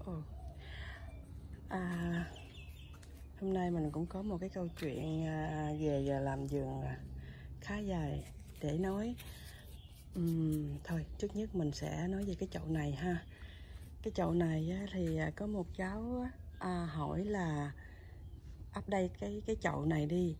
Ồ. Hôm nay mình cũng có một cái câu chuyện về giờ làm vườn khá dài để nói. Thôi trước nhất mình sẽ nói về cái chậu này ha. Cái chậu này thì có một cháu hỏi là update cái chậu này đi.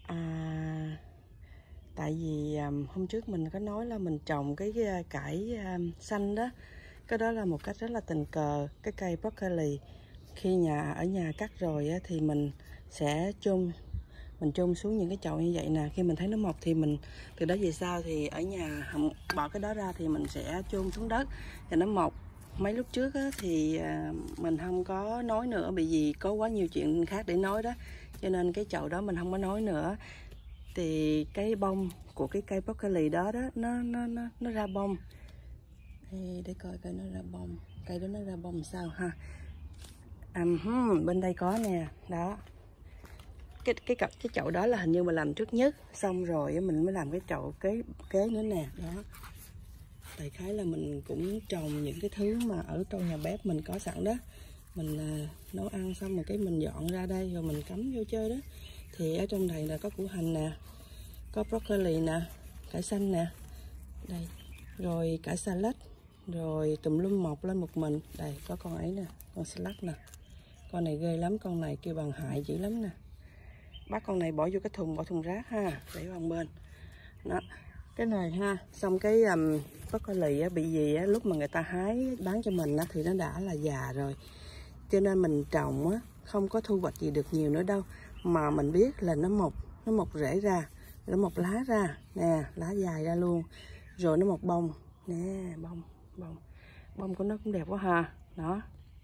Tại vì hôm trước mình có nói là mình trồng cái cải xanh đó. Cái đó là một cách rất là tình cờ. Cái cây broccoli khi ở nhà cắt rồi thì mình sẽ chôn xuống những cái chậu như vậy nè. Khi mình thấy nó mọc thì mình từ đó về sau thì ở nhà bỏ cái đó ra thì mình sẽ chôn xuống đất và nó mọc. Mấy lúc trước thì mình không có nói nữa bởi vì có quá nhiều chuyện khác để nói đó, cho nên cái chậu đó mình không có nói nữa. Thì cái bông của cái cây broccoli đó nó ra bông. Để coi nó ra bông, cây đó nó ra bông sao ha. Bên đây có nè, đó. Cái chậu đó là hình như mà làm trước nhất, xong rồi mình mới làm cái chậu kế nữa nè, đó. Đại khái là mình cũng trồng những cái thứ mà ở trong nhà bếp mình có sẵn đó. Mình nấu ăn xong rồi cái mình dọn ra đây rồi mình cắm vô chơi đó. Thì ở trong này là có củ hành nè, có broccoli nè, cải xanh nè, đây, rồi cải salad, rồi tùm lum mọc lên một mình. Đây có con ấy nè, con salad nè, con này ghê lắm, con này kêu bằng hại dữ lắm nè. Bắt con này bỏ vô cái thùng, bỏ thùng rác ha, để vào bên đó. Cái này ha, xong cái broccoli bị gì lúc mà người ta hái bán cho mình thì nó đã là già rồi, cho nên mình trồng không có thu hoạch gì được nhiều nữa đâu, mà mình biết là nó mọc rễ ra, nó mọc lá ra nè, lá dài ra luôn, rồi nó mọc bông nè, bông của nó cũng đẹp quá ha. Đó,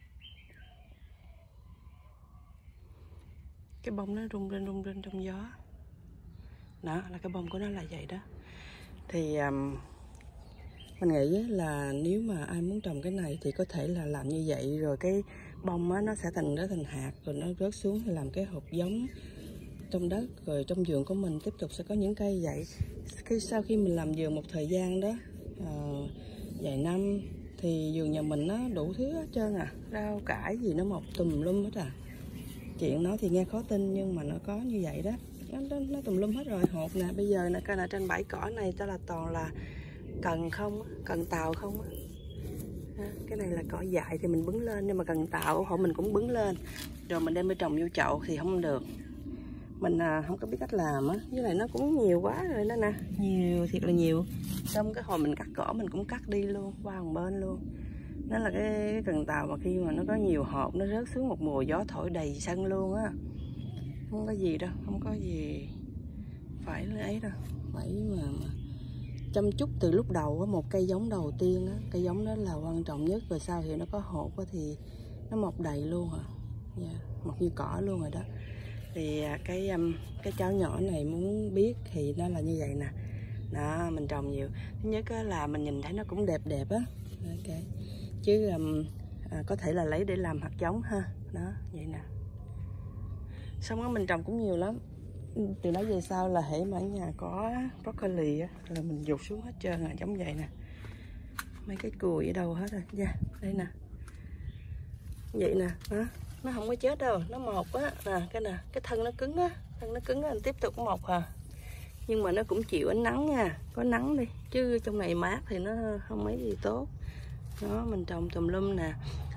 cái bông nó rung lên trong gió, đó là cái bông của nó là vậy đó. Thì mình nghĩ là nếu mà ai muốn trồng cái này thì có thể là làm như vậy, rồi cái bông nó sẽ thành hạt, rồi nó rớt xuống thì làm cái hộp giống trong đất, rồi trong vườn của mình tiếp tục sẽ có những cây vậy. Sau khi mình làm vườn một thời gian đó vài năm thì vườn nhà mình nó đủ thứ hết trơn rau cải gì nó mọc tùm lum hết Chuyện nó thì nghe khó tin nhưng mà nó có như vậy đó, nó tùm lum hết rồi. Hột nè, bây giờ nè, coi là trên bãi cỏ này ta là toàn là cần không, cần tàu không cái này là cỏ dại thì mình bứng lên, nhưng mà cần tàu họ mình cũng bứng lên, rồi mình đem đi trồng vô chậu thì không được. Mình không có biết cách làm với lại nó cũng nhiều quá rồi đó nè, nhiều thiệt là nhiều. Xong cái hồi mình cắt cỏ mình cũng cắt đi luôn, qua một bên luôn. Nó là cái cần tàu mà khi mà nó có nhiều hộp nó rớt xuống một mùa gió thổi đầy sân luôn không có gì đâu, không có gì phải ấy đâu, phải mà chăm chút từ lúc đầu một cây giống đầu tiên cây giống đó là quan trọng nhất, rồi sau thì nó có hộp thì nó mọc đầy luôn mọc như cỏ luôn rồi đó. Thì cái cháu nhỏ này muốn biết thì nó là như vậy nè. Đó, mình trồng nhiều. Thứ nhất là mình nhìn thấy nó cũng đẹp okay. Chứ có thể là lấy để làm hạt giống ha. Đó, vậy nè. Xong đó mình trồng cũng nhiều lắm. Từ đó về sau là hễ mà ở nhà có broccoli là mình dục xuống hết trơn giống vậy nè. Mấy cái cùi ở đâu hết rồi. Đây nè. Vậy nè, đó. Nó không có chết đâu, nó mọc nè, cái thân nó cứng anh tiếp tục mọc nhưng mà nó cũng chịu ánh nắng nha, có nắng đi chứ trong này mát thì nó không mấy gì tốt. Đó, mình trồng tùm lum nè.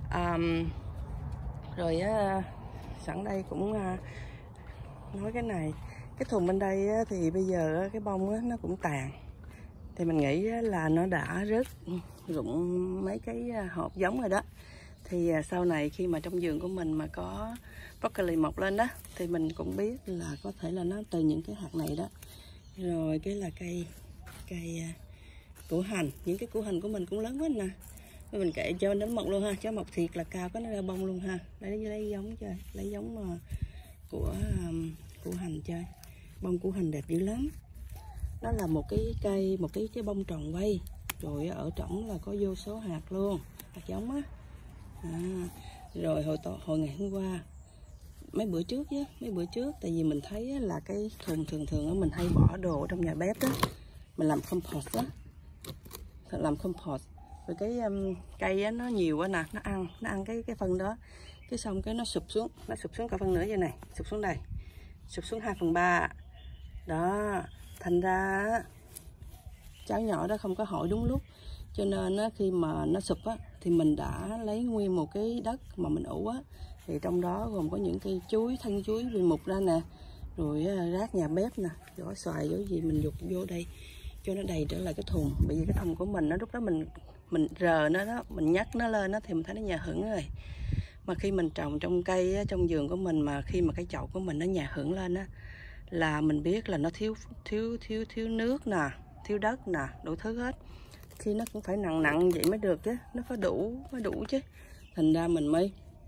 Rồi sẵn đây cũng nói cái này, cái thùng bên đây thì bây giờ cái bông nó cũng tàn, thì mình nghĩ là nó đã rụng mấy cái hộp giống rồi đó. Thì sau này khi mà trong vườn của mình mà có broccoli mọc lên đó thì mình cũng biết là có thể là nó từ những cái hạt này đó. Rồi cái là cây củ hành, những cái củ hành của mình cũng lớn quá nè, mình kệ cho nó mọc luôn ha, cho mọc thiệt là cao có nó ra bông luôn ha. Lấy giống chơi, lấy giống của củ hành chơi. Bông củ hành đẹp dữ lắm. Nó là một cái cây, một cái bông tròn quay, rồi ở trỏng là có vô số hạt luôn, hạt giống rồi hồi ngày hôm qua, mấy bữa trước tại vì mình thấy là cái thường mình hay bỏ đồ ở trong nhà bếp đó, mình làm compost đó, làm compost rồi cái cây á, nó nhiều quá nè, nó ăn cái phân đó, cái xong cái nó sụp xuống cả phân nữa vậy này, sụp xuống đây, sụp xuống 2/3 đó. Thành ra cháu nhỏ đó không có hỏi đúng lúc, cho nên á, khi mà nó sụp á, thì mình đã lấy nguyên một cái đất mà mình ủ á, thì trong đó gồm có những cây chuối, thân chuối bị mục ra nè, rồi rác nhà bếp nè, vỏ xoài vỏ gì mình dục vô đây cho nó đầy trở lại cái thùng. Bởi vì cái thùng của mình nó lúc đó mình rờ nó đó, mình nhắc nó lên đó, thì mình thấy nó nhả hửng rồi. Mà khi mình trồng trong cây á, trong vườn của mình, mà khi mà cái chậu của mình nó nhả hửng lên á, là mình biết là nó thiếu nước nè, thiếu đất nè, đủ thứ hết. Khi nó cũng phải nặng vậy mới được chứ, nó phải đủ chứ. Thành ra mình mới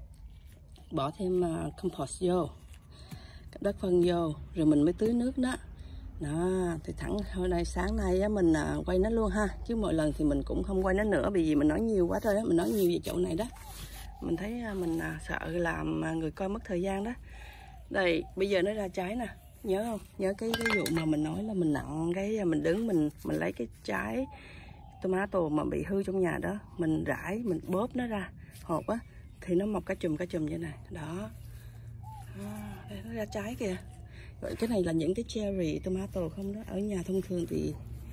bỏ thêm compost vô, đất phân vô, rồi mình mới tưới nước đó. Đó, thì hồi nay sáng nay á, mình quay nó luôn ha, chứ mọi lần thì mình cũng không quay nó nữa, vì mình nói nhiều quá rồi đó, mình nói nhiều về chỗ này đó. Mình thấy mình sợ làm người coi mất thời gian đó. Đây, bây giờ nó ra trái nè, nhớ không? Nhớ cái vụ mà mình nói là mình nặng cái mình đứng mình lấy cái trái tomato mà bị hư trong nhà đó, mình rải, mình bóp nó ra hộp á, thì nó mọc cả chùm như này đó. Đây, nó ra trái kìa. Rồi cái này là những cái cherry tomato không đó. Ở nhà thông thường thì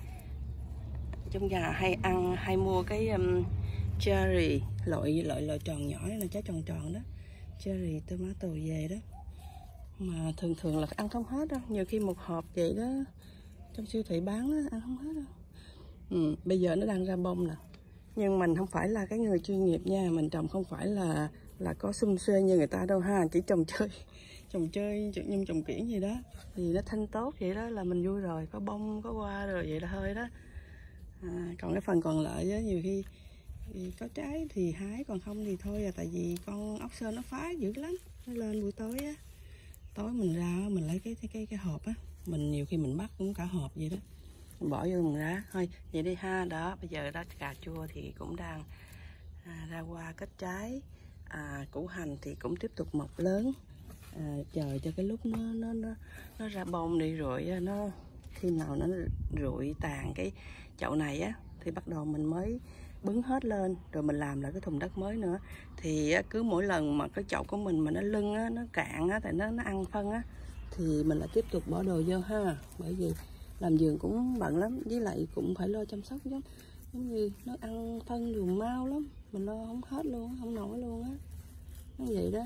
trong nhà hay mua cái cherry loại tròn nhỏ là trái tròn đó, cherry tomato về đó, mà thường là ăn không hết đâu. Nhiều khi một hộp vậy đó trong siêu thị bán đó, ăn không hết đâu. Bây giờ nó đang ra bông nè, nhưng mình không phải là cái người chuyên nghiệp nha, mình trồng không phải là có xum xuê như người ta đâu ha, chỉ trồng chơi nhưng trồng kiển gì đó thì nó thanh tốt vậy đó là mình vui rồi, có bông có hoa rồi vậy là hơi đó. Còn cái phần còn lại á, nhiều khi thì có trái thì hái, còn không thì thôi tại vì con ốc sên nó phá dữ lắm, nó lên buổi tối á, tối mình ra mình lấy cái hộp á, mình nhiều khi mình bắt cũng cả hộp vậy đó, mình bỏ vô mình ra thôi vậy đi ha. Đó, bây giờ đó cà chua thì cũng đang ra hoa kết trái, củ hành thì cũng tiếp tục mọc lớn, chờ cho cái lúc nó ra bông đi, rồi nó khi nào nó rụi tàn cái chậu này á thì bắt đầu mình mới bứng hết lên, rồi mình làm lại cái thùng đất mới nữa. Thì cứ mỗi lần mà cái chậu của mình mà nó lưng á, nó cạn á, tại nó ăn phân á, thì mình lại tiếp tục bỏ đồ vô ha. Bởi vì làm vườn cũng bận lắm, với lại cũng phải lo chăm sóc giống như nó ăn phân rồi mau lắm, mình lo không hết luôn, không nổi luôn á, nó vậy đó.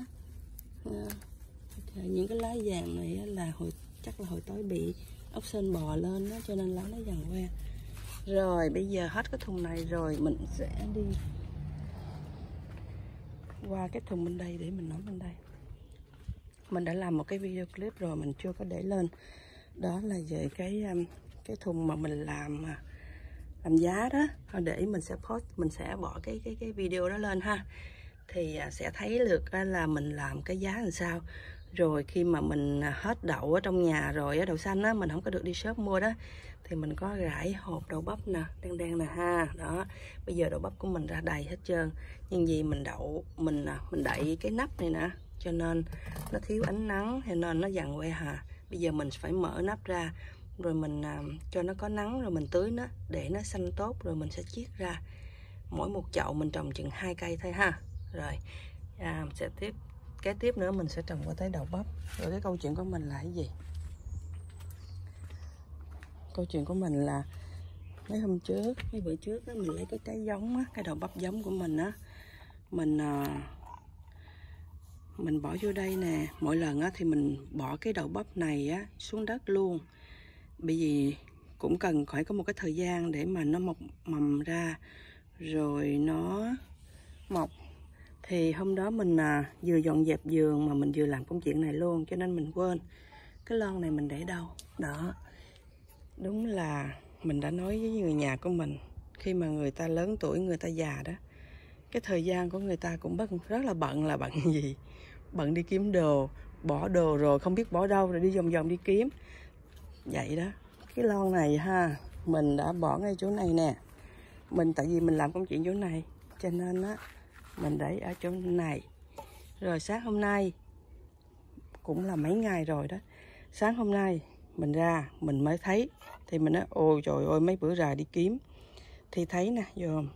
Những cái lá vàng này là chắc là hồi tối bị ốc sên bò lên đó, cho nên lá nó vàng que. Rồi bây giờ hết cái thùng này rồi, mình sẽ đi qua cái thùng bên đây để mình nói bên đây. Mình đã làm một cái video clip rồi, mình chưa có để lên, đó là về cái thùng mà mình làm giá đó, để mình sẽ post, mình sẽ bỏ cái video đó lên ha, thì sẽ thấy được là mình làm cái giá làm sao. Rồi khi mà mình hết đậu ở trong nhà rồi, đậu xanh á, mình không có được đi shop mua đó, thì mình có rải hộp đậu bắp nè, đen nè ha. Đó, bây giờ đậu bắp của mình ra đầy hết trơn, nhưng vì mình mình đậy cái nắp này nè, cho nên nó thiếu ánh nắng, cho nên nó vàng que hà. Bây giờ mình phải mở nắp ra, rồi mình cho nó có nắng, rồi mình tưới nó để nó xanh tốt, rồi mình sẽ chiết ra. Mỗi một chậu mình trồng chừng 2 cây thôi ha. Rồi sẽ kế tiếp nữa mình sẽ trồng qua tới đậu bắp. Rồi cái câu chuyện của mình là cái gì? Câu chuyện của mình là mấy bữa trước đó, mình lấy cái trái giống á, cái đậu bắp giống của mình á, mình bỏ vô đây nè. Mỗi lần á thì mình bỏ cái đậu bắp này á xuống đất luôn, bởi vì cũng cần phải có một cái thời gian để mà nó mọc mầm ra, rồi nó mọc. Thì hôm đó mình vừa dọn dẹp vườn mà mình vừa làm công chuyện này luôn, cho nên mình quên cái lon này mình để đâu. Đó, đúng là mình đã nói với người nhà của mình, khi mà người ta lớn tuổi, người ta già đó, cái thời gian của người ta cũng rất là bận. Là bận gì? Bận đi kiếm đồ, bỏ đồ rồi không biết bỏ đâu, rồi đi vòng đi kiếm vậy đó. Cái lon này ha, mình đã bỏ ngay chỗ này nè. Tại vì mình làm công chuyện chỗ này, cho nên á mình để ở chỗ này. Rồi sáng hôm nay cũng là mấy ngày rồi đó, sáng hôm nay mình ra mình mới thấy, thì mình nói ôi trời ơi, mấy bữa ra đi kiếm thì thấy nè, vô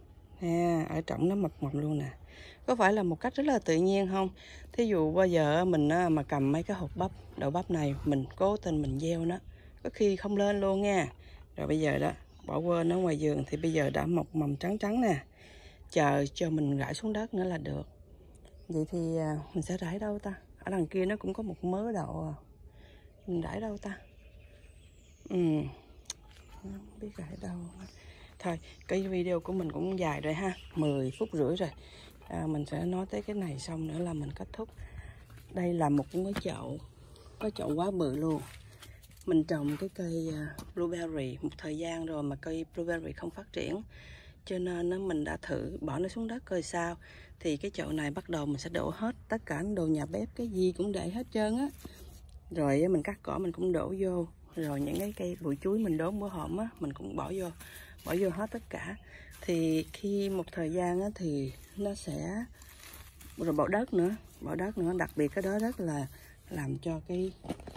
ha, ở trong nó mập mầm luôn nè. Có phải là một cách rất là tự nhiên không? Thí dụ bây giờ mình mà cầm mấy cái hột bắp, đậu bắp này, mình cố tình mình gieo nó, có khi không lên luôn nha. Rồi bây giờ đó, bỏ quên ở ngoài vườn thì bây giờ đã mọc mầm trắng trắng nè. Chờ cho mình rải xuống đất nữa là được. Vậy thì mình sẽ rải đâu ta? Ở đằng kia nó cũng có một mớ đậu à. Mình rải đâu ta? Không biết rải đâu. Thôi, cái video của mình cũng dài rồi ha, 10 phút rưỡi rồi. Mình sẽ nói tới cái này xong nữa là mình kết thúc. Đây là một cái chậu quá bự luôn. Mình trồng cái cây blueberry một thời gian rồi mà cây blueberry không phát triển, cho nên mình đã thử bỏ nó xuống đất coi sao. Thì cái chậu này bắt đầu mình sẽ đổ hết tất cả đồ nhà bếp, cái gì cũng để hết trơn á. Rồi mình cắt cỏ mình cũng đổ vô, rồi những cái cây bụi chuối mình đốn bữa hổm á mình cũng bỏ vô hết tất cả. Thì khi một thời gian á thì nó sẽ, rồi bỏ đất nữa, đặc biệt cái đó rất là làm cho cái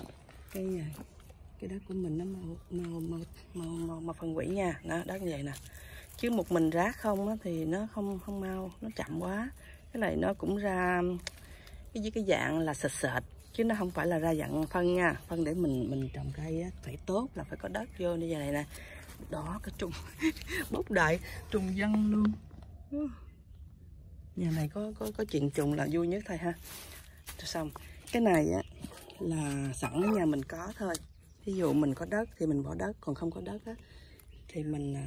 đất của mình nó mau phân hủy nha. Đó, đất như vậy nè, chứ một mình rác không á thì nó không mau, nó chậm quá. Cái này nó cũng ra cái dạng là sệt chứ nó không phải là ra dạng phân nha. Phân để mình trồng cây á, phải tốt là phải có đất vô như vậy này nè. Đó, cái trùng bốc đại trùng dân luôn. Nhà này có chuyện trùng là vui nhất thôi ha. Xong cái này á là sẵn ở nhà mình có thôi. Ví dụ mình có đất thì mình bỏ đất, còn không có đất á thì mình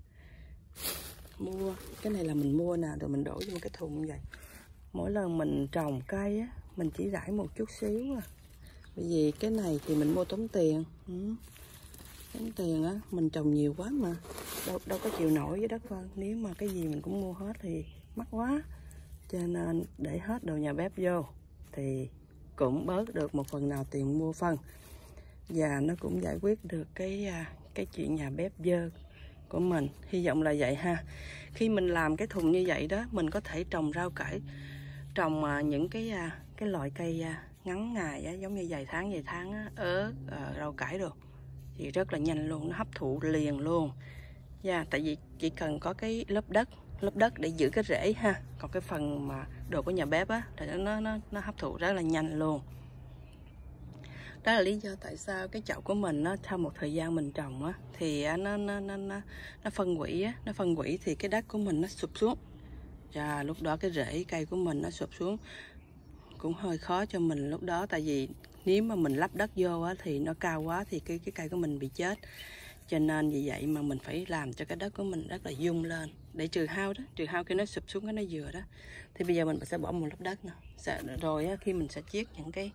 mua. Cái này là mình mua nè, rồi mình đổ vô một cái thùng như vậy. Mỗi lần mình trồng cây á mình chỉ rải một chút xíu à, bởi vì cái này thì mình mua tốn tiền. Tốn tiền á, mình trồng nhiều quá mà đâu có chịu nổi với đất phân. Nếu mà cái gì mình cũng mua hết thì mắc quá, cho nên để hết đồ nhà bếp vô thì cũng bớt được một phần nào tiền mua phân, và nó cũng giải quyết được cái chuyện nhà bếp dơ của mình. Hy vọng là vậy ha. Khi mình làm cái thùng như vậy đó, mình có thể trồng rau cải, trồng những cái loại cây ngắn ngày á, giống như vài tháng á, ớt, rau cải đồ thì rất là nhanh luôn, nó hấp thụ liền luôn. Tại vì chỉ cần có cái lớp đất để giữ cái rễ ha. Còn cái phần mà đồ của nhà bếp á thì nó hấp thụ rất là nhanh luôn. Đó là lý do tại sao cái chậu của mình nó sau một thời gian mình trồng á thì nó phân hủy á, thì cái đất của mình nó sụp xuống. Và lúc đó cái rễ cây của mình nó sụp xuống cũng hơi khó cho mình lúc đó, tại vì nếu mà mình lắp đất vô á thì nó cao quá thì cái cây của mình bị chết. Cho nên vì vậy mà mình phải làm cho cái đất của mình rất là vung lên để trừ hao đó, khi nó sụp xuống cái nó dừa đó. Thì bây giờ mình sẽ bỏ một lớp đất nè, rồi á, khi mình sẽ chiết những cái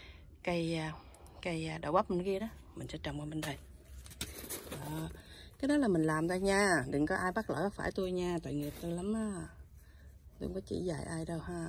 cây đậu bắp bên kia đó, mình sẽ trồng ở bên đây. Đó. Cái đó là mình làm đây nha, đừng có ai bắt lỗi bắt phải tôi nha, tội nghiệp tôi lắm á. Đừng có chỉ dạy ai đâu ha.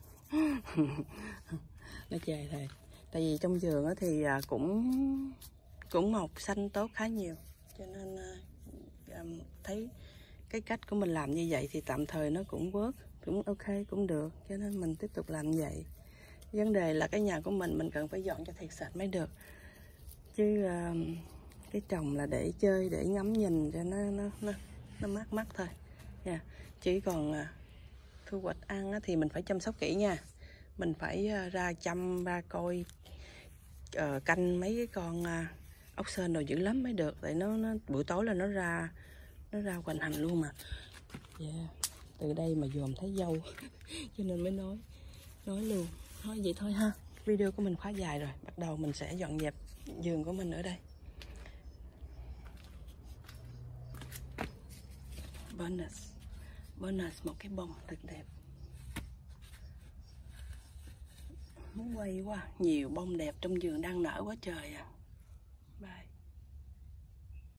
Nó chề thôi. Tại vì trong vườn thì cũng mọc xanh tốt khá nhiều, cho nên thấy cái cách của mình làm như vậy thì tạm thời nó cũng work, cũng ok, cũng được, cho nên mình tiếp tục làm như vậy. Vấn đề là cái nhà của mình cần phải dọn cho thiệt sạch mới được, chứ cái trồng là để chơi, để ngắm nhìn cho nó mát thôi nha. Chỉ còn thu hoạch ăn thì mình phải chăm sóc kỹ nha. Mình phải ra coi canh mấy cái con ốc sên rồi dữ lắm mới được, tại nó buổi tối là nó ra hoành hành luôn mà. Từ đây mà dòm thấy dâu cho nên mới nói luôn. Thôi vậy thôi ha, video của mình khá dài rồi, bắt đầu mình sẽ dọn dẹp vườn của mình ở đây. Bonus một cái bông thật đẹp. Muốn quay quá, nhiều bông đẹp trong vườn đang nở quá trời à.